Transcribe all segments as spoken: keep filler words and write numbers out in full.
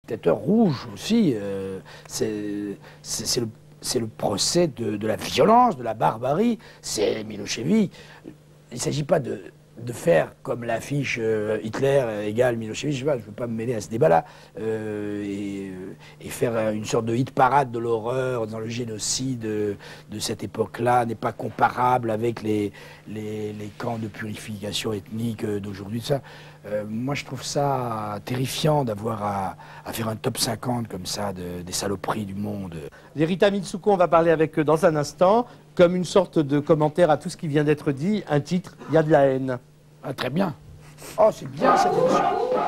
dictateur rouge aussi. Euh, c'est le, le procès de, de la violence, de la barbarie. C'est Milošević. Il ne s'agit pas de, de faire comme l'affiche euh, Hitler égale Milošević. Je ne veux pas me mêler à ce débat-là. Euh, et, et faire une sorte de hit parade de l'horreur dans le génocide de, de cette époque-là n'est pas comparable avec les, les, les camps de purification ethnique d'aujourd'hui. Euh, moi, je trouve ça terrifiant d'avoir à, à faire un top cinquante comme ça de, des saloperies du monde. Les Rita Mitsouko, on va parler avec eux dans un instant, comme une sorte de commentaire à tout ce qui vient d'être dit, un titre, il y a de la haine. Ah, très bien. Oh, c'est bien cette émission.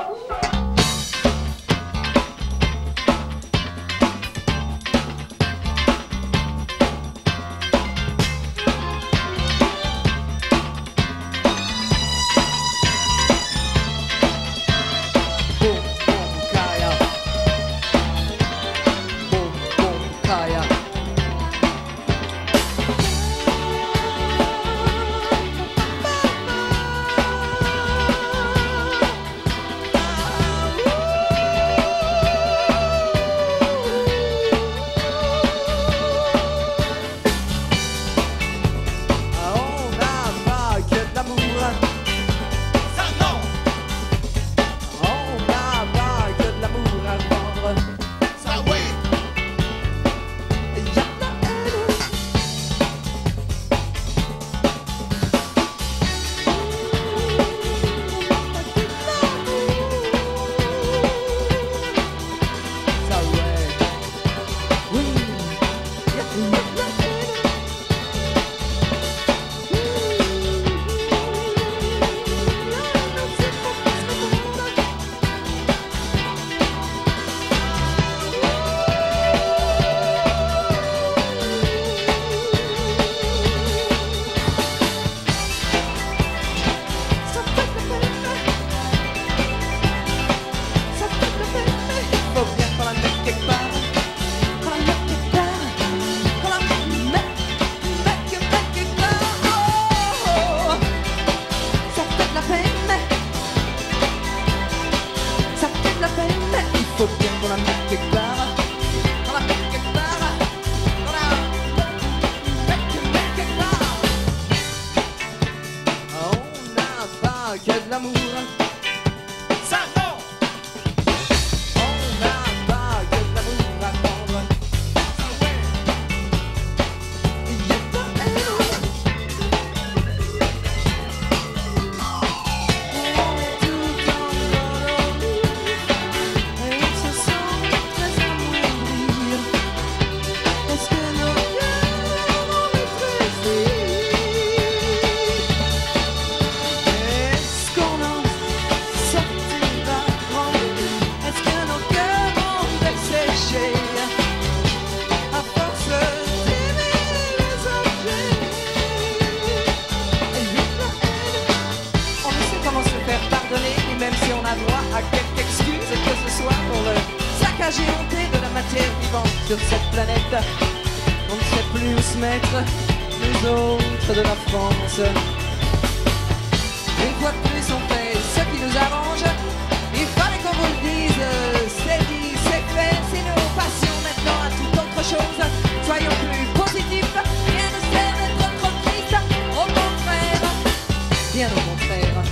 Sur cette planète, on ne sait plus où se mettre, nous autres de la France. Une fois de plus, on fait ce qui nous arrange. Il fallait qu'on vous le dise, c'est dit, c'est fait. Si nous passions maintenant à toute autre chose, soyons plus positifs. Rien ne sert d'être trop triste, au contraire, bien au contraire.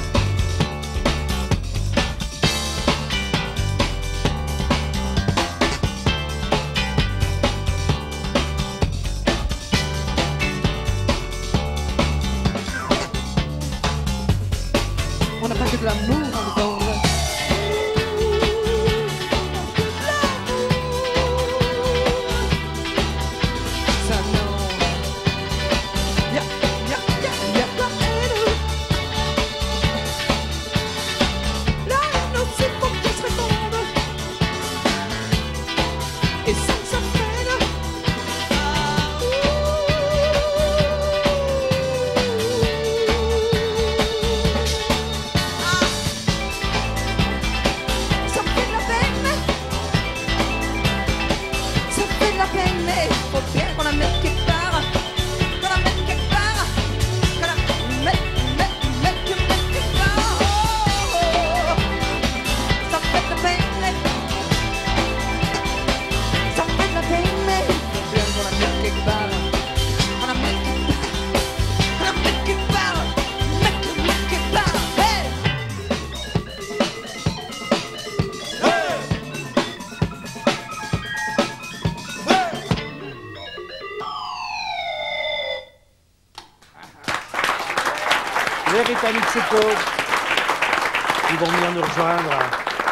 Rita Mitsouko. Ils vont venir nous rejoindre.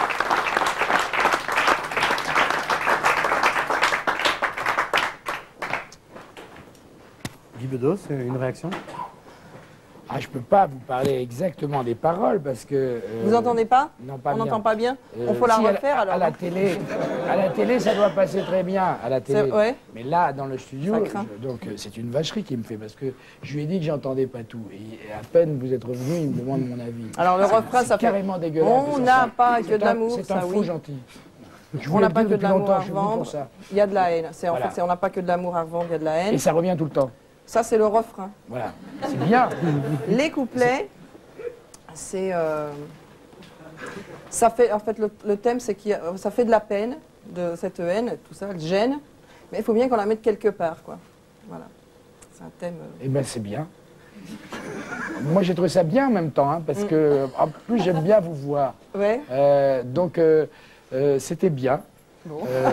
Guy Bedos, une réaction? Ah, je peux pas vous parler exactement des paroles parce que... Euh, Vous entendez pas? Non, pas On bien. n'entend pas bien? Euh, On faut la si, à refaire à, alors? à la télé, à la télé, ça doit passer très bien, à la télé. Ouais. Mais là, dans le studio, Ça craint. je- donc euh, c'est une vacherie qui me fait parce que je lui ai dit que j'entendais pas tout. Et à peine vous êtes revenu, il me demande mon avis. Alors le C'est- refrain, c'est ça fait... carrément dégueulasse. On de n'a chanson. pas que C'est de un- l'amour, C'est un ça faux oui. gentil. Je On voulais n'a le pas dire que de depuis l'amour longtemps, à je suis venu pour revendre. ça. Il y a de la haine. C'est en Voilà. fait, c'est on n'a pas que de l'amour à revendre, il y a de la haine. Et ça revient tout le temps. Ça, c'est le refrain. Voilà. C'est bien. Les couplets, c'est... euh, ça fait, en fait, le, le thème, c'est que ça fait de la peine, de cette haine, tout ça, le gêne, mais il faut bien qu'on la mette quelque part, quoi. Voilà. C'est un thème... euh, Eh ben c'est bien. Moi j'ai trouvé ça bien en même temps, hein, parce que en plus j'aime bien vous voir. Ouais. Euh, donc euh, euh, c'était bien. Bon. Euh,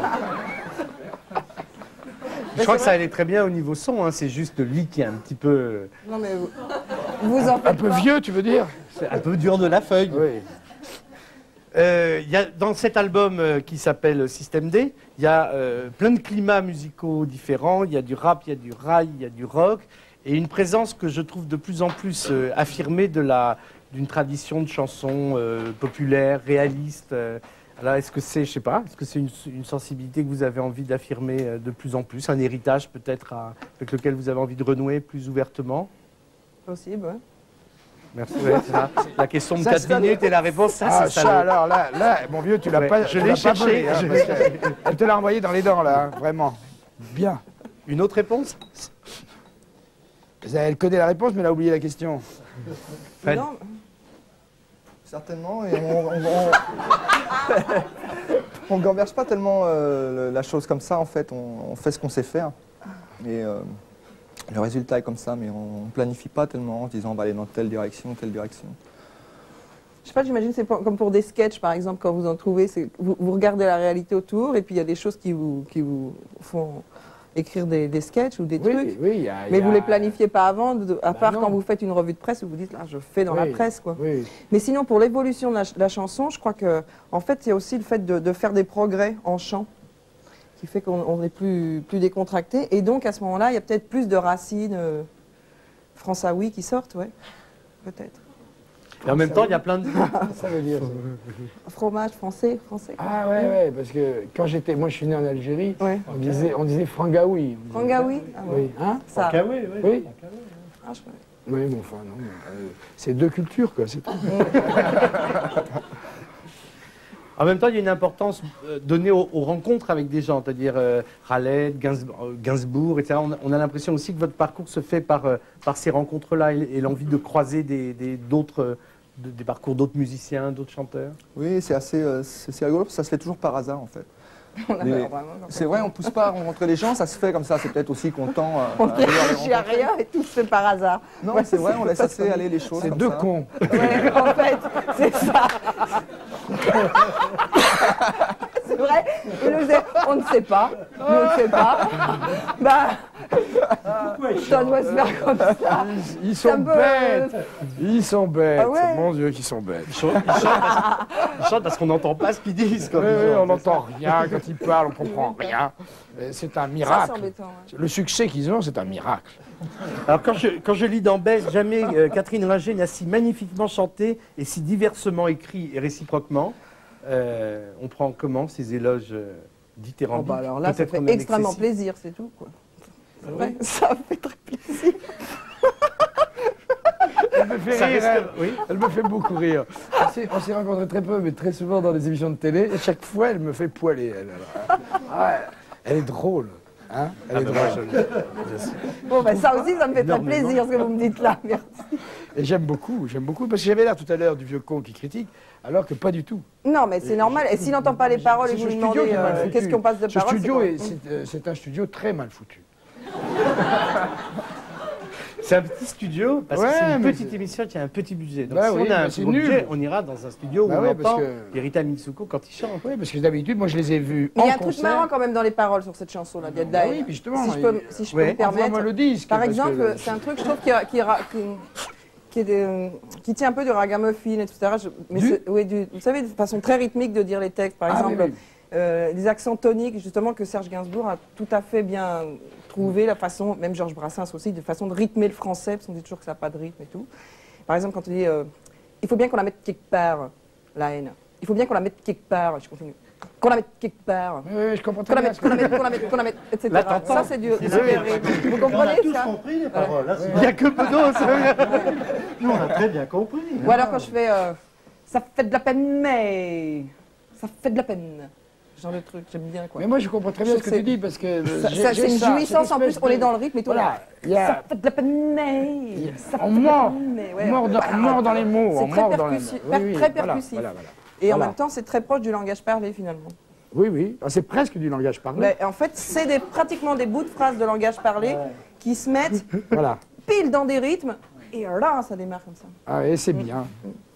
Je crois que ça allait très bien au niveau son, hein. C'est juste lui qui est un petit peu, Non, mais vous, vous en un faites peu pas. vieux, tu veux dire? c'est un peu dur de la feuille. Oui. Euh, il y a, dans cet album euh, qui s'appelle Système D, il y a euh, plein de climats musicaux différents. Il y a du rap, il y a du rail, il y a du rock. Et une présence que je trouve de plus en plus euh, affirmée de la, d'une tradition de chansons euh, populaires, réalistes. euh. Alors, est-ce que c'est, je sais pas, est-ce que c'est une, une sensibilité que vous avez envie d'affirmer euh, de plus en plus, un héritage peut-être à- avec lequel vous avez envie de renouer plus ouvertement? Possible, ouais. Merci. Ouais, c'est ça. La question de Ça, quatre c'est ça, minutes et la réponse, ça, Ah, c'est ça. ça, le- alors là, là, mon vieux, tu l'as Ouais, pas. je tu l'ai l'as pas cherché, volé, hein, je parce que elle te l'a envoyé dans les dents là, hein, vraiment. Bien. Une autre réponse? Elle connaît la réponse, mais elle a oublié la question. Fred. Non, Certainement, et on on, on gamberge pas tellement euh, le- la chose comme ça en fait, on, on fait ce qu'on sait faire. Et euh, le résultat est comme ça, mais on, on planifie pas tellement en se disant on va aller dans telle direction, telle direction. je sais pas, j'imagine c'est pour- comme pour des sketchs, par exemple, quand vous en trouvez, c'est- vous, vous regardez la réalité autour, et puis il y a des choses qui vous, qui vous font écrire des, des sketchs ou des Oui, trucs. oui. il y a- il Mais y a- vous les planifiez pas avant, de- à Bah part non. quand vous faites une revue de presse où vous dites là je fais dans la Oui, presse quoi. Oui. Mais sinon pour l'évolution de la, ch- la chanson, je crois que en fait il y a aussi le fait de, de faire des progrès en chant qui fait qu'on on est plus, plus décontracté et donc à ce moment-là il y a peut-être plus de racines euh, françaoui qui sortent, ouais, peut-être. Et en même temps, il y a plein de... Ça veut dire. Fromage français, français. quoi. Ah ouais, ouais, parce que quand j'étais, moi je suis né en Algérie, Ouais. on disait, on disait frangaoui. on disait- Frangaoui, ah ouais. Oui, hein? Ça. Ah oui, oui. Oui. Ah, je- Oui, mais enfin, non. mais, euh, c'est deux cultures, quoi, c'est tout. En même temps, il y a une importance euh, donnée aux, aux rencontres avec des gens, c'est-à-dire euh, Khaled, Gainsbourg, euh, Gainsbourg, et cetera. On a, on a l'impression aussi que votre parcours se fait par, euh, par ces rencontres-là et, et l'envie de croiser des, des, d'autres, euh, de- des parcours d'autres musiciens, d'autres chanteurs. Oui, c'est assez, euh, c'est c'est rigolo parce que ça se fait toujours par hasard en fait. on a Mais vraiment comme C'est ça. vrai, on pousse pas à rencontrer les gens, ça se fait comme ça, c'est peut-être aussi content. On ne réagit à rien et tout se fait par hasard. Non, Ouais, c'est vrai, on laisse ça, assez aller les choses. C'est comme deux ça. cons. Ouais, en fait, c'est ça. C'est vrai, il nous dit, on ne sait pas, nous, on ne sait pas. Bah, ça doit se faire comme ça. Ils C'est sont un peu, bêtes. Ils sont bêtes. Ah ouais. Mon Dieu, qu'ils sont bêtes. Ils chantent, ils chantent parce, ils chantent parce qu'on n'entend pas ce qu'ils disent. Quand Oui, ils oui, chantent. on n'entend rien quand ils parlent, on comprend rien. Euh, C'est un Ça, c'est miracle. embêtant. ouais. Le succès qu'ils ont, c'est un miracle. Alors quand je, quand je lis dans Besse, jamais euh, Catherine Ringer n'a si magnifiquement chanté et si diversement écrit et réciproquement. Euh, on prend comment ces éloges euh, Oh, dithyrambiques, bah alors là, ça peut-être fait même extrêmement excessifs. plaisir, c'est tout. Quoi. Ouais, ça fait très plaisir. Elle me fait Ça rire, reste- elle. oui. Elle me fait beaucoup rire. On s'est- On s'est rencontrés très peu, mais très souvent dans des émissions de télé. Et chaque fois, elle me fait poiler. Elle, alors. Ah, elle est drôle. Hein, elle Ah est ben drôle. moi, je- Bon, ben ça aussi, ça me fait très Énormément. plaisir ce que vous me dites là. Merci. Et j'aime beaucoup, j'aime beaucoup. Parce que j'avais l'air tout à l'heure du vieux con qui critique, alors que pas du tout. Non, mais c'est normal. Et s'il n'entend pas les paroles et C'est vous ce lui studio demandez qui est mal euh, foutu. qu'est-ce qu'on passe de Ce paroles, studio, quoi. est- c'est euh, c'est un studio très mal foutu. C'est un petit studio, parce Ouais, que c'est une mais petite c'est- émission qui a un petit budget. Donc Bah si oui, on a un mais c'est gros nul. budget, on ira dans un studio où Bah on oui, parce entend que- Rita Mitsouko quand il chante. Oui, parce que d'habitude, moi, je les ai vus Mais en il y a un truc concert. marrant quand même dans les paroles sur cette chanson-là. Il y a de la Bah haine. oui, mais justement, Si je il- peux, si je peux Ouais. me permettre. Envoie-moi le disque. Par parce exemple, que- c'est un truc, je trouve, qui, ra- qui, ra- qui- qui qui, est, euh, qui tient un peu du ragamuffin, et cetera. Je, mais Du oui, du, vous savez, de façon très rythmique de dire les textes, par Ah, exemple. oui, oui. Euh, les accents toniques, justement, que Serge Gainsbourg a tout à fait bien trouvé, la façon, même Georges Brassens aussi, de façon de rythmer le français, parce qu'on dit toujours que ça n'a pas de rythme et tout. Par exemple, quand on dit euh, il faut bien qu'on la mette quelque part, la haine. Il faut bien qu'on la mette quelque part, je continue. Qu'on la mette quelque part. Oui, oui, je comprends Qu'on très la bien. mette, qu'on la mette, qu'on la mette, qu'on la mette, et cetera. Là, t'entends. Ça, c'est du C'est super vrai. rythme. Vous On a comprenez tous ça? compris les paroles. Là, c'est- Il n'y a que Bedos. Nous, on a très bien compris. Ou alors quand je fais euh, ça fait de la peine, mais ça fait de la peine. Genre de truc, j'aime bien quoi. Mais moi, je comprends très bien Je ce que sais. tu dis, parce que... Ça- j'ai- ça, j'ai c'est une ça, jouissance cette en plus, espèce on est de- dans le rythme et tout. Voilà, il y a... Ça fait de la peine, mais. Ça On fait de la mord, peine, mais, ouais. on mord dans, on mord dans les mots, C'est on très mord dans les mots. percussif, Oui, oui, très voilà, percussif. voilà, voilà. Et en Voilà. même temps, c'est très proche du langage parlé finalement. Oui, oui, ah, c'est presque du langage parlé. Mais en fait, c'est des, pratiquement des bouts de phrases de langage parlé qui se mettent Voilà. pile dans des rythmes, et là, ça démarre comme ça. Ah, et c'est bien.